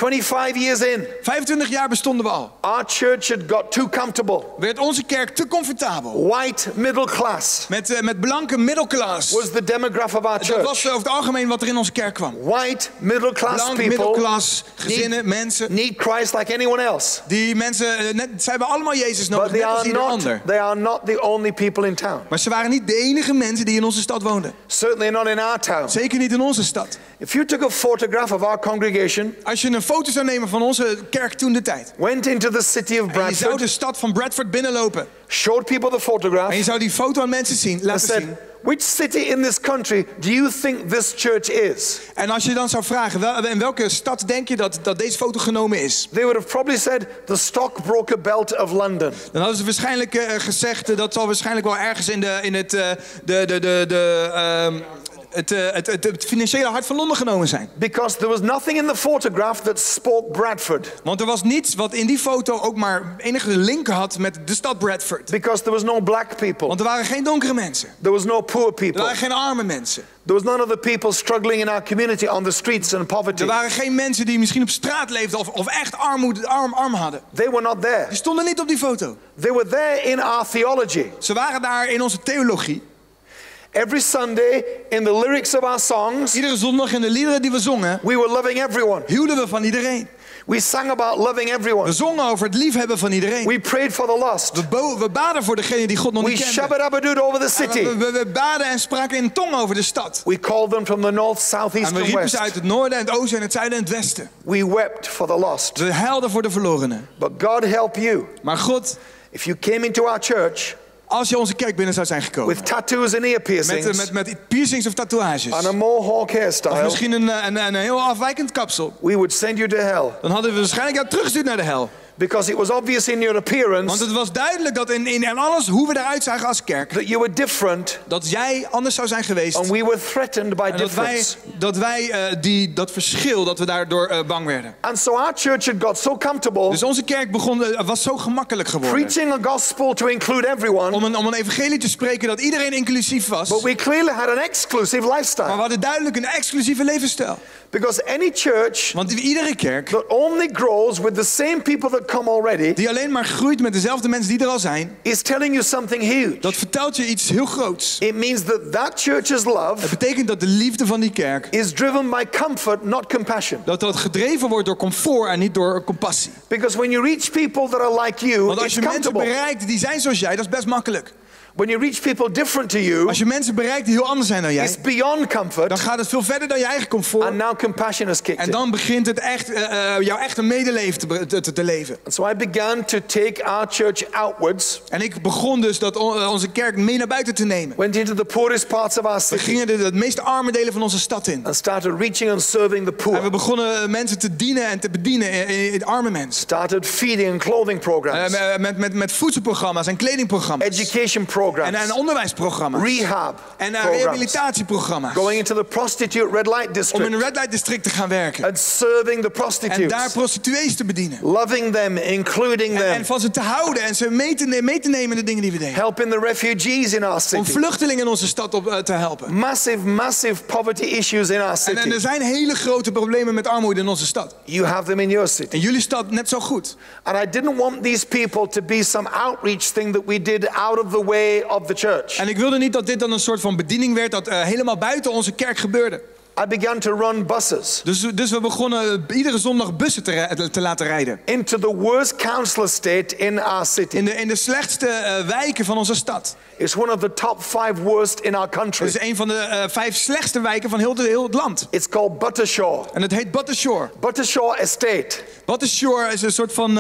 25 years in, 25 jaar bestonden we al. our church had got too comfortable. Werd onze kerk te comfortabel. White middle class Met blanke middelklas. was the demographic of our Dat church. was over het algemeen wat er in onze kerk kwam. White middle class Blank, people middelklas, gezinnen, mensen. need Christ like anyone else. Die mensen, ze hebben allemaal Jezus nodig, But they net als are ieder ander. not the only people in town. Maar ze waren niet de enige mensen die in onze stad woonden. Certainly not in our town. Zeker niet in onze stad. If you took a photograph of our congregation, Als je een foto zou nemen van onze kerk toen de tijd. went into the city of En je zou Bradford, de stad van Bradford binnenlopen. showed people the photograph, En je zou die foto aan mensen and laten said, zien. which city in this country do you think this church is? En als je dan zou vragen, in welke stad denk je dat deze foto genomen is? They would have probably said the stockbroker belt of London. Dan hadden ze waarschijnlijk gezegd, dat zal waarschijnlijk wel ergens in het financiële hart van Londen genomen zijn. Because there was nothing in the photograph that spoke Bradford. Want er was niets wat in die foto ook maar enige link had met de stad Bradford. Because there was no black people. Want er waren geen donkere mensen. There was no poor Er people. waren geen arme mensen. There was none of the people struggling in our community on the streets and poverty. Er waren geen mensen die misschien op straat leefden of echt arm hadden. They were not there. Die stonden niet op die foto. They were there in our theology. Ze waren daar in onze theologie. Every Sunday, in the lyrics of our songs, Iedere zondag in de liederen die we zongen, we were loving everyone. hielden we van iedereen. We sang about loving We everyone. zongen over het liefhebben van iedereen. We prayed for the lost. We baden voor degene die God nog We niet kende. shabba-dabba-dood over the city. We baden en spraken in tong over de stad. We called them from the north, south, east, En we and riepen west. ze uit het noorden en het oosten en het zuiden en het westen. We wept for the lost. We huilden voor de verlorenen. But God help you. Maar God, If you came into our church als je onze kerk binnen zou zijn gekomen. with tattoos and ear piercings Met piercings of tatoeages. and a mohawk Of hairstyle, misschien een heel afwijkend kapsel. we would send you to hell. Dan hadden we waarschijnlijk jou teruggestuurd naar de hel. Because it was obvious in your Want appearance het was duidelijk dat in alles hoe we eruit zagen als kerk. that you were different Dat jij anders zou zijn geweest. and we were threatened by En difference. dat dat verschil, dat we daardoor bang werden. And so our church had got so comfortable Dus onze kerk was zo gemakkelijk geworden. preaching a gospel to include everyone, Om een evangelie te spreken dat iedereen inclusief was. but we clearly had an exclusive Maar we lifestyle. hadden duidelijk een exclusieve levensstijl. Because any church Want iedere kerk that only grows with the same people that come already die alleen maar groeit met dezelfde mensen die er al zijn, is telling you something huge. dat vertelt je iets heel groots. It means that church's love Het betekent dat de liefde van die kerk, is driven by comfort, not compassion. dat gedreven wordt door comfort en niet door compassie. Because when you reach people that are like you, Want als it's je mensen comfortable. bereikt die zijn zoals jij, dat is best makkelijk. When you reach people different to you, Als je mensen bereikt die heel anders zijn dan jij, it's beyond comfort, dan gaat het veel verder dan je eigen comfort. and now compassion has kicked En in. dan begint het echt, jouw echte medeleven te leven. And so I began to take our church outwards, En ik begon dus onze kerk mee naar buiten te nemen. went into the poorest parts of our We city, gingen de meest arme delen van onze stad in. and started reaching and serving the En we poor. begonnen mensen te dienen en te bedienen in arme mensen. Started feeding and clothing programs, Met voedselprogramma's en kledingprogramma's. education programs, En onderwijsprogramma's. rehab En programs, rehabilitatieprogramma's. going into the prostitute red light Om in district een red light district te gaan werken. and serving the En daar prostitutes, prostituees te bedienen. loving them, including them, En van ze te houden en ze mee te nemen in de dingen die we deden. helping the refugees in our Om city. vluchtelingen in onze stad te helpen. Massive poverty issues in our En city. er zijn hele grote problemen met armoede in onze stad. You have them in your city. In jullie stad net zo goed. And I didn't want these people to be some outreach thing that we did out of the way of the church. En ik wilde niet dat dit dan een soort van bediening werd dat helemaal buiten onze kerk gebeurde. I began to run buses Dus we begonnen iedere zondag bussen te laten rijden. into the worst council estate in our city. In de slechtste wijken van onze stad. It's one of the top 5 worst in our country. Het is een van de 5 slechtste wijken van heel het land. It's called Buttershaw. En het heet Buttershaw. Buttershaw Estate. Buttershaw is een soort van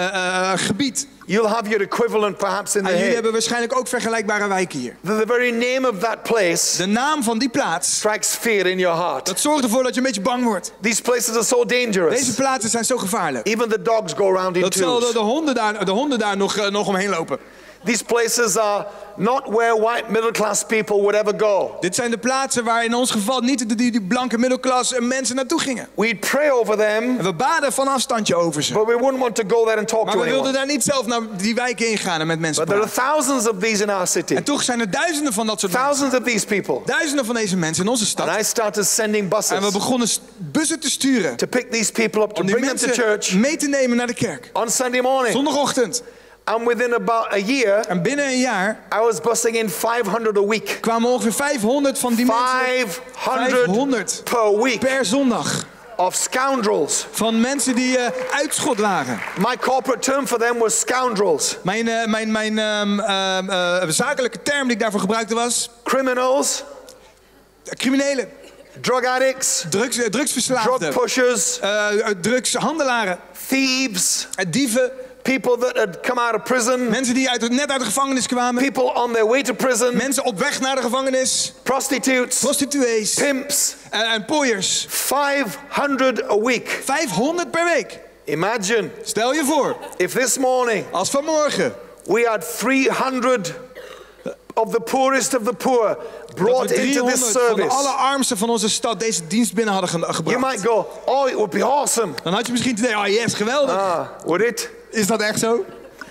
gebied. You'll have your equivalent perhaps in the En jullie Hague. hebben waarschijnlijk ook vergelijkbare wijken hier. The very name of that place De naam van die plaats, strikes fear in your heart. dat zorgt ervoor dat je een beetje bang wordt. These places are so dangerous. Deze plaatsen zijn zo gevaarlijk. Even the dogs go around in Dat zelfs twos. de honden daar nog omheen lopen. These places are not where white middle class people would ever go. Dit zijn de plaatsen waar in ons geval niet die blanke middelklasse mensen naartoe gingen. We'd pray over them, En we baden van afstandje over ze. but we wouldn't want to go there and talk Maar to we wilden anyone. daar niet zelf naar die wijken ingaan en met mensen But there are praten. thousands of these in our city. En toch zijn er duizenden van dat soort mensen. Thousands of these people. Duizenden van deze mensen in onze And stad. I started sending En we buses begonnen bussen te sturen. to pick these people up, to Om die bring them to mensen church mee te nemen naar de kerk. on Sunday morning. Zondagochtend. And within about a year, En binnen een jaar I was busing in 500 a week. kwamen ongeveer 500 van die mensen 500 per week per zondag. of scoundrels. Van mensen die uitschot waren. My corporate term for them was scoundrels. Mijn zakelijke term die ik daarvoor gebruikte was... Criminals, criminelen, drug addicts, drugsverslaafden, drug pushers, drugshandelaren, thieves, dieven, people that had come out of prison, mensen die net uit de gevangenis kwamen, people on their way to prison, mensen op weg naar de gevangenis, prostitutes, prostituees pimps. en pooiers. 500 a week. 500 per week. Imagine Stel je voor, if this morning als vanmorgen we had 300 of the poorest of the poor brought dat we into 300 this van de service. allerarmste van onze stad deze dienst binnen hadden You gebracht. might go, oh, it would be awesome. Dan had je misschien het idee, oh yes, geweldig. Would it? Is dat echt zo?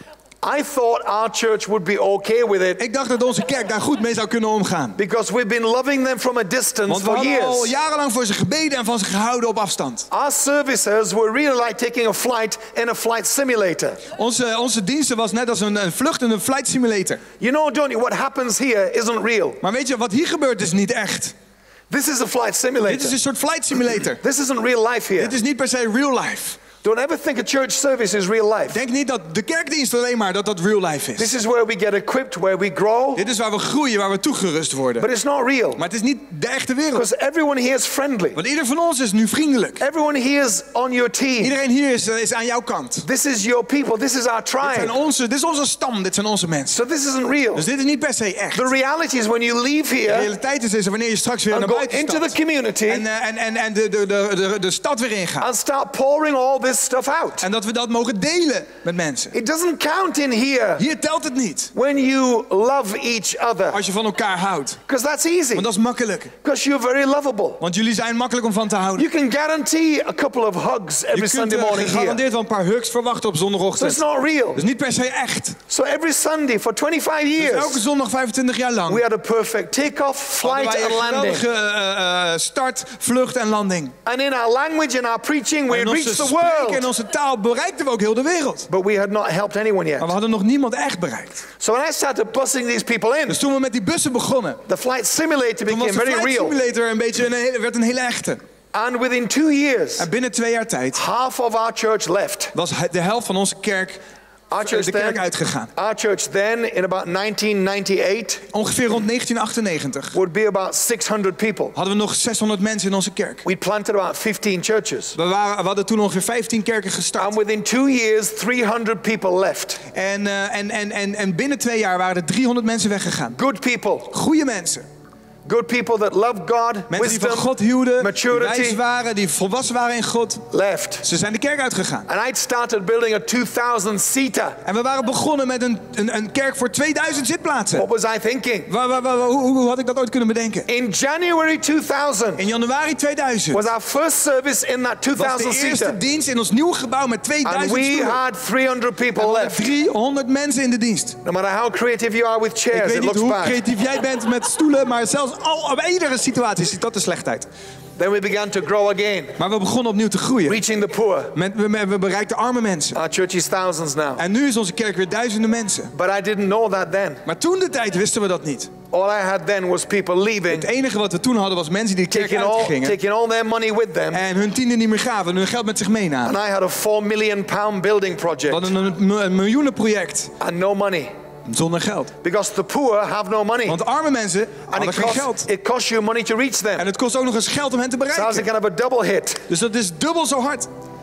I thought our church would be okay with it Ik dacht dat onze kerk daar goed mee zou kunnen omgaan. because we've been loving them from a distance Want we for hadden al years. jarenlang voor ze gebeden en van ze gehouden op afstand. Our services were really like taking a flight in a flight simulator. Onze diensten was net als een vlucht in een flight simulator. You know, don't you, what happens here isn't real. Maar weet je, wat hier gebeurt is niet echt. This is a flight Dit is simulator. een soort flight simulator. This isn't real life here. Dit is niet per se real life. Don't ever think a church service is real life. Denk niet dat de kerkdienst alleen maar dat real life This is. is where we get equipped, where we grow, Dit is waar we groeien, waar we toegerust worden. but it's not real. Maar het is niet de echte wereld. Because everyone here is friendly. Want ieder van ons is nu vriendelijk. Everyone here is on your team. Iedereen hier is aan jouw kant. This is your people. This is our tribe. Dit is onze stam, dit zijn onze mensen. So this isn't real. Dus dit is niet per se echt. The reality is when you leave De here realiteit is wanneer je straks weer and naar go buiten into the stapt. community En de stad weer ingaat. and start pouring all this stuff out. En dat we dat mogen delen met mensen. It doesn't count in here Hier telt het niet. when you love each other. Als je van elkaar houdt. Because that's easy. Want dat is makkelijk. Because you're very lovable. Want jullie zijn makkelijk om van te houden. You can guarantee a couple of hugs every Je kunt Sunday morning here. gegarandeerd wel een paar hugs verwachten op So zondagochtend. it's not real. Dat is niet per se echt. So every Sunday for 25 Dus years, elke zondag 25 jaar lang we had a perfect takeoff, hadden flight wij and een landing. geweldige start, vlucht en landing. And in our language, in our preaching, we En had onze reached the spreken en world. onze taal bereikten we ook heel de wereld. But we had not helped anyone Maar yet. we hadden nog niemand echt bereikt. So when I started busing these people in, Dus toen we met die bussen begonnen, the flight simulator toen was became de very flight real. simulator een beetje werd een hele echte. And within 2 years, En binnen 2 jaar tijd half of our church left. was de helft van onze kerk de kerk uitgegaan. Our church then, in about 1998, Ongeveer rond 1998 would be about 600 people. hadden we nog 600 mensen in onze kerk. We planted about 15 churches. We hadden toen ongeveer 15 kerken gestart. And within 2 years, 300 people left. En binnen 2 jaar waren er 300 mensen weggegaan. Good people. Goede mensen. Good people that loved God, Mensen die van wisdom, God hielden, die maturity, wijs waren, die volwassen waren in God. left. Ze zijn de kerk uitgegaan. And I'd started building a 2,000-seater. En we waren begonnen met een kerk voor 2000 zitplaatsen. What was I thinking? Hoe had ik dat ooit kunnen bedenken? In January 2000 In januari 2000 was our first service in that was de eerste 2,000-seater. dienst in ons nieuwe gebouw met And 2000 we stoelen. had 300 people We hadden left. 300 mensen in de dienst. No matter how creative you are with Ik chairs, weet it niet looks hoe bad. creatief jij bent met stoelen, maar zelfs op iedere situatie ziet dat de slechtheid. Then we began to grow again, Maar we begonnen opnieuw te groeien. reaching the poor. We bereikten arme mensen. Our church is thousands now. En nu is onze kerk weer duizenden mensen. But I didn't know that then. Maar toen de tijd wisten we dat niet. All I had then was people leaving, Het enige wat we toen hadden was mensen die de kerk uitgingen. taking all their money with them. En hun tiende niet meer gaven en hun geld met zich meenamen. And I had a £4 million building We project hadden een miljoenenproject and no money. zonder geld. Because the poor have no money. Want arme mensen And hadden geen geld. it costs you money to reach them. En het kost ook nog eens geld om hen te So I was bereiken. kind of a double hit. Dus dat is dubbel zo hard.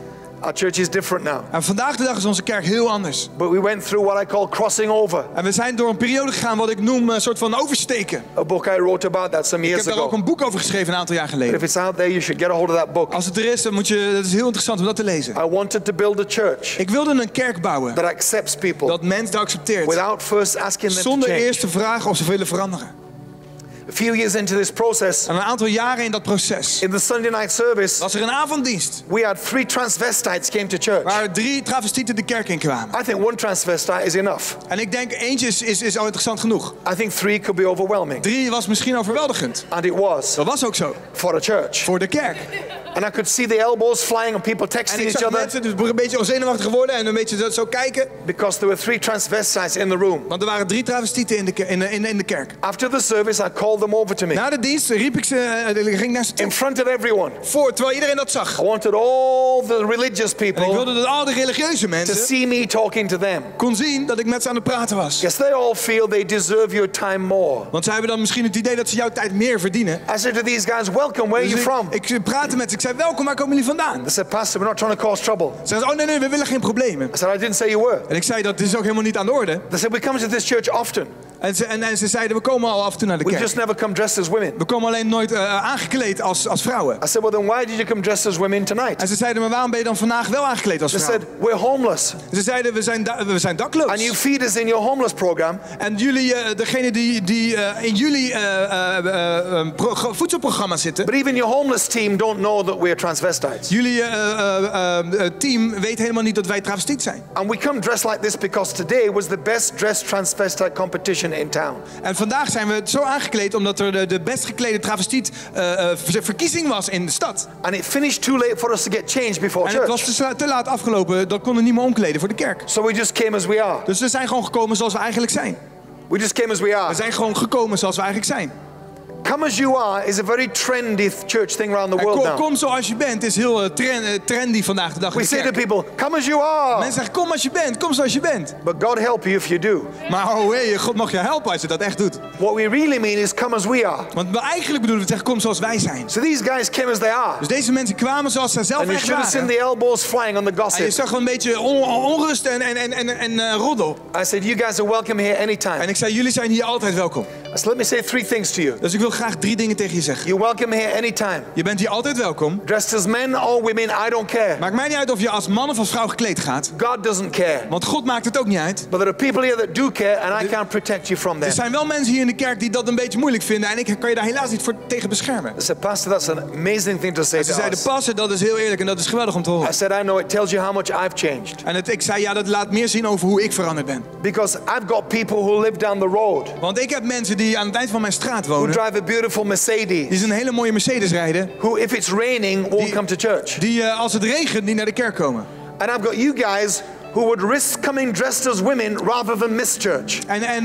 Our church is different now. En vandaag de dag is onze kerk heel anders. But we went through what I call crossing over. En we zijn door een periode gegaan wat ik noem een soort van oversteken. A book I wrote about that some Ik years heb daar ook ago. een boek over geschreven een aantal jaar If geleden. it's out there, you should get a hold of that book. Als het er is, dan moet je, het is heel interessant om dat te lezen. I wanted to build a church Ik wilde een kerk bouwen that accepts people dat mensen dat accepteert. without first asking them to Zonder change. eerst te vragen of ze willen veranderen. A few years into this process, En een aantal jaren in dat proces in the Sunday night service, was er een avonddienst we had 3 transvestites came to church. waar 3 travestieten de kerk in kwamen. I think 1 transvestite is enough. En ik denk eentje is al interessant genoeg. I think 3 could be overwhelming. 3 was misschien overweldigend. And it was Dat was ook zo. for a church. Voor de kerk. And I could see the elbows flying and people En texting ik each zag other mensen dus een beetje zenuwachtig worden en een beetje zo kijken. because there were 3 transvestites in the room. Want er waren 3 travestieten in de kerk. After the service, I called them over to me Na de dienst riep ik ze, ging naar ze toe. in front of everyone. Terwijl iedereen dat zag. I wanted all the religious En ik people wilde dat al die religieuze to mensen see me talking to them. kon zien dat ik met ze aan het praten was. Yes, they all feel they deserve your time more. Want zij hebben dan misschien het idee dat ze jouw tijd meer verdienen. I said to these guys, welcome, where are you Dus from? ik praatte met ze. Ik zei, welkom, waar komen jullie vandaan? They said, Pastor, we're not trying to cause trouble. Ze zeiden, oh nee, we willen geen problemen. I said, I didn't say you were. En ik zei, dat is ook helemaal niet aan de orde. They said, we come to this church often. En ze zeiden, we komen al af en toe naar de We kerk. just never come dressed as women. We komen alleen nooit aangekleed als vrouwen. I said, well, then why did you come dressed as women tonight? En ze zeiden, maar waarom ben je dan vandaag wel aangekleed als They vrouw? said, we're homeless. Ze zeiden, we zijn dakloos. And you feed us in your homeless program. En jullie, degene die in jullie voedselprogramma zitten, But even your homeless team don't know that we're transvestites. jullie team weet helemaal niet dat wij travestiet zijn. And we come dressed like this because today was the best dressed transvestite competition in town. En vandaag zijn we zo aangekleed omdat er de best geklede travestiet verkiezing was in de stad. And it finished too late for us to get changed before En het was church. te laat afgelopen, dat konden niet meer omkleden voor de kerk. So we just came as we are. Dus we zijn gewoon gekomen zoals we eigenlijk zijn. We just came as we We are. zijn gewoon gekomen zoals we eigenlijk zijn. Come as you are is a very trendy church thing around the En world now. kom zoals je bent is heel trendy vandaag de dag in We de say to kerk. people, come as you are. Mensen zeggen, kom als je bent, kom zoals je bent. But God help you if you do. Maar oh hey, God mag je helpen als je dat echt doet. What we really mean is come as we are. Want we eigenlijk bedoelen we zeggen, kom zoals wij zijn. So these guys came as they are. Dus deze mensen kwamen zoals ze zelf And you echt should have seen waren. the elbows flying on the En je gossip. zag wel een beetje onrust en roddel. I said, you guys are welcome here En anytime. ik zei, jullie zijn hier altijd welkom. I said, let me say 3 things to you. Dus ik wil graag 3 dingen tegen je zeggen. You're welcome here anytime. Je bent hier altijd welkom. Dressed as men or women, I don't care. Maakt mij niet uit of je als man of als vrouw gekleed gaat. God doesn't care. Want God maakt het ook niet uit. But there are people here that do care and I can't protect you from Er them. zijn wel mensen hier in de kerk die dat een beetje moeilijk vinden. En ik kan je daar helaas niet voor tegen beschermen. I said, Pastor, that's an amazing thing to say Ze to zeiden, us. passen, dat is heel eerlijk en dat is geweldig om te I horen. said, I know it tells you how much I've changed. En ik zei, ja, dat laat meer zien over hoe ik veranderd ben. Because I've got people who live down the road, Want ik heb mensen die aan het eind van mijn straat who wonen. drive a beautiful Mercedes, Die een hele mooie Mercedes rijden. who if it's raining won't come to church. Die als het regent niet naar de kerk komen. And I've got you guys who would risk coming dressed as women rather than miss church.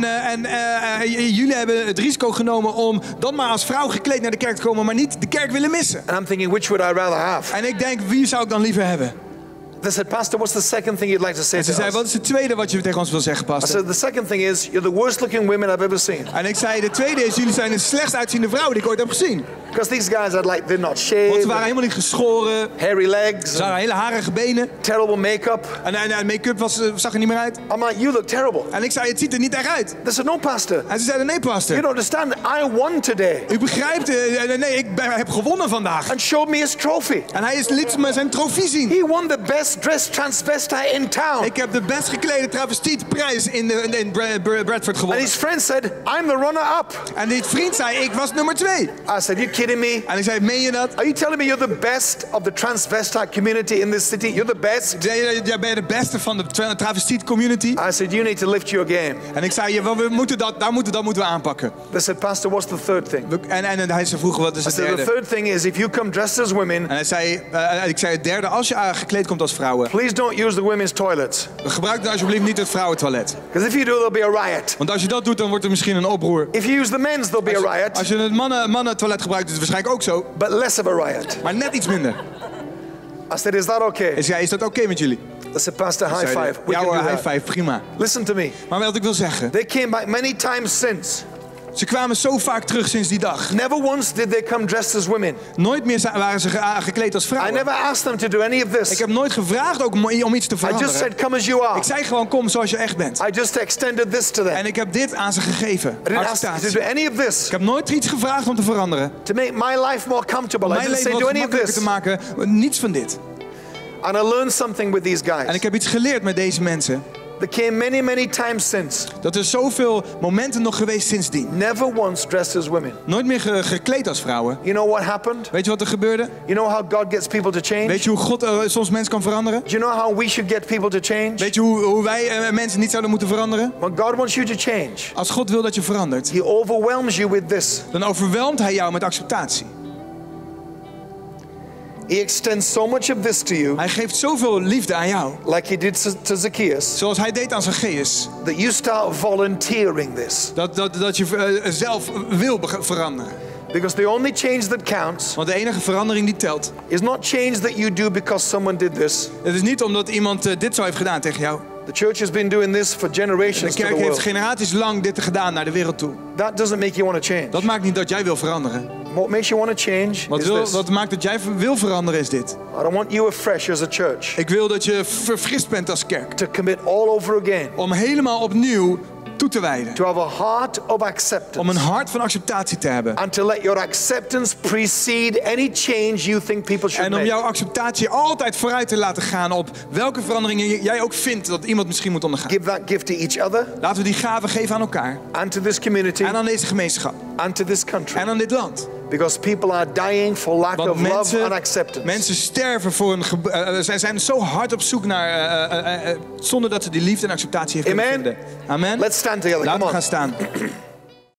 Jullie hebben het risico genomen om dan maar als vrouw gekleed naar de kerk te komen, maar niet de kerk willen missen. And I'm thinking, which would I rather have? En ik denk, wie zou ik dan liever hebben? They said, Pastor, what's the second thing you'd like to say En ze to zei, us? wat is het tweede wat je tegen ons wil zeggen, I pastor? said, the second thing is, you're the worst looking women I've ever seen. En ik zei, de tweede is, jullie zijn de slechtst uitziende vrouw die ik ooit heb gezien. Because these guys are like, they're not Want ze shaved, waren helemaal niet geschoren, hairy legs, ze hadden hele harige benen. terrible makeup. En make-up zag er niet meer uit. I'm like, you look terrible. En ik zei, het ziet er niet echt uit. They said, no, Pastor, En ze zeiden, nee, you pastor. don't understand. I won today. U begrijpt, nee, ik heb gewonnen vandaag. And showed me his trophy. En hij liet me zijn trofee zien. He won the best dressed transvestite in town. Ik heb de best geklede travestietprijs in Bradford And gewonnen. his friend said, I'm the runner-up. En die vriend zei, ik was nummer 2. I said, you kidding me? En ik zei, meen je dat? Are you telling me you're the best of the transvestite community in this city? You're the best? Jij bent de beste van de travestiet community. I said, you need to lift your game. En ik zei, dat moeten we aanpakken. They said, Pastor, what's the third thing? En hij zei vroeger, wat is I het said, the derde? third thing is, if you come dressed as women, En ik zei, het derde, als je gekleed komt als vrouwen, please don't use the women's toilets. gebruik dan alsjeblieft niet het vrouwentoilet. Because if you do, there'll be a riot. Want als je dat doet, dan wordt er misschien een oproer. If you use the men's, there'll be a riot. Als je het mannentoilet gebruikt, is het waarschijnlijk ook zo. But less of a riot. Maar net iets minder. I said, is that okay? Ik zei, is dat oké met jullie? They said, Pastor, high Zeiden, five. We ja can hoor, do high that. five, prima. Listen to me. Maar wat ik wil zeggen, They came back many times since. Ze kwamen zo vaak terug sinds die dag. Never once did they come dressed as women. Nooit meer waren ze gekleed als I vrouwen. never asked them to do any of this. Ik heb nooit gevraagd ook om iets te I just veranderen. said, come as you are. Ik zei gewoon, kom zoals je echt bent. I just extended this to them. En ik heb dit aan ze gegeven. I didn't ask them to Acceptatie. do any of this. Ik heb nooit iets gevraagd om te veranderen. To make my life more comfortable. Om I mijn didn't say leven do wat any of gemakkelijker this. te maken. Niets van dit. And I learned something with these En guys. ik heb iets geleerd met deze mensen. There came many, many times since. Dat er zoveel momenten nog geweest sindsdien. Never once dressed as women. Nooit meer gekleed als vrouwen. You know what happened? Weet je wat er gebeurde? You know how God gets people to change? Weet je hoe God soms mensen kan veranderen? Do you know how we should get people to change? Weet je hoe wij mensen niet zouden moeten veranderen? When God wants you to change, Als God wil dat je verandert, He overwhelms you with this. dan overweldigt hij jou met acceptatie. He extends so much of this to you, Hij geeft zoveel liefde aan jou. like He did to Zacchaeus, Zoals hij deed aan Zacchaeus. that you start volunteering this. Dat je zelf wil veranderen. Because the only change that counts Want de enige verandering die telt. is not change that you do because someone did this. Het is niet omdat iemand dit zo heeft gedaan tegen jou. The church has been doing this for De generations to kerk the heeft world. generaties lang dit gedaan naar de wereld toe. That doesn't make you want to change. Dat maakt niet dat jij wil veranderen. What makes you want to change is this. Wat maakt dat jij wil veranderen is dit. I don't want you afresh as a church Ik wil dat je verfrist bent als kerk. to commit all over again Om helemaal opnieuw toe te wijden. to have a heart of acceptance. Om een hart van acceptatie te hebben. And to let your acceptance precede any change you think people should En om make. jouw acceptatie altijd vooruit te laten gaan op welke veranderingen jij ook vindt dat iemand misschien moet ondergaan. Give that gift to each other Laten we die gaven geven aan elkaar. and to this community En aan deze gemeenschap. and to this country. En aan dit land. Because people are dying for lack Want of love and acceptance. mensen sterven voor zij zijn zo hard op zoek naar zonder dat ze die liefde en acceptatie hebben kunnen Amen. vinden. Amen. Let's stand together. Laten Come we on. gaan staan.